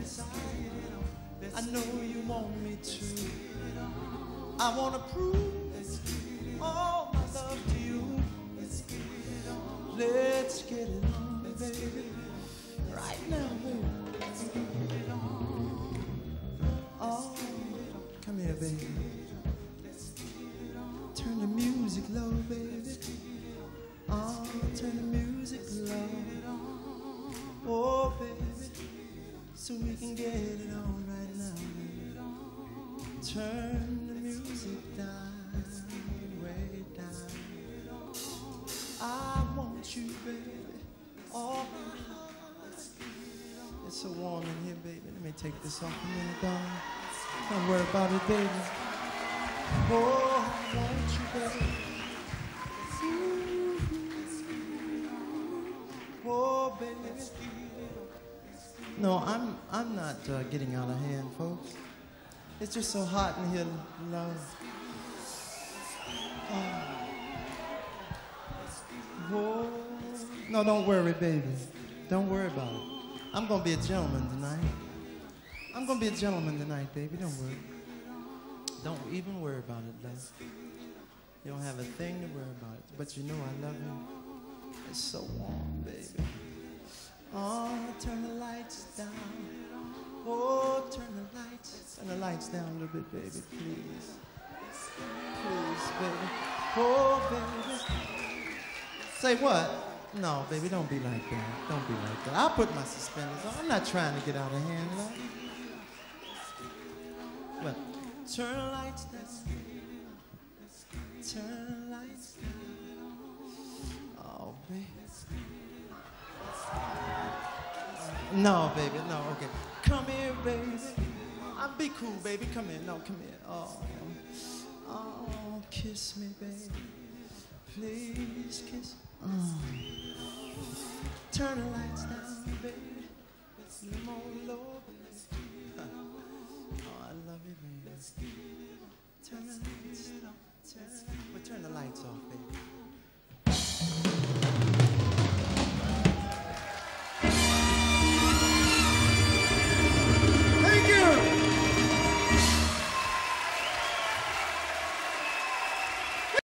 yes, I know you want me to. I want to prove all my love to you. Let's get it on, baby. Right now, baby. Oh, come here, baby. Turn the music low, baby. Oh, turn the music low. Oh, baby, so we can get it on right now, baby. Turn the music down, way down. I want you, baby, all my heart. It's so warm in here, baby. Let me take this off a minute, darling. Don't worry about it, baby. Oh, I want you, baby. Oh, baby. No, I'm not getting out of hand, folks. It's just so hot in here, love. Oh. No, don't worry, baby. Don't worry about it. I'm gonna be a gentleman tonight. I'm gonna be a gentleman tonight, baby. Don't worry. Don't even worry about it, love. You don't have a thing to worry about. But you know I love you. It's so warm, baby. Oh, turn the lights down. Oh, turn the lights down a little bit, baby, please. Please, baby. Oh, baby. Say what? No, baby, don't be like that. Don't be like that. I'll put my suspenders on. I'm not trying to get out of hand, love. What? Turn the lights down. Turn the lights down. Oh, baby. No, baby, no, okay. Come here, baby. I'll be cool, baby. Come here. No, come here. Oh, kiss me, baby. Please kiss. Turn the lights down, baby. It's a little more low, baby. Oh, I love you, baby. Turn the lights off. Turn the lights off, baby.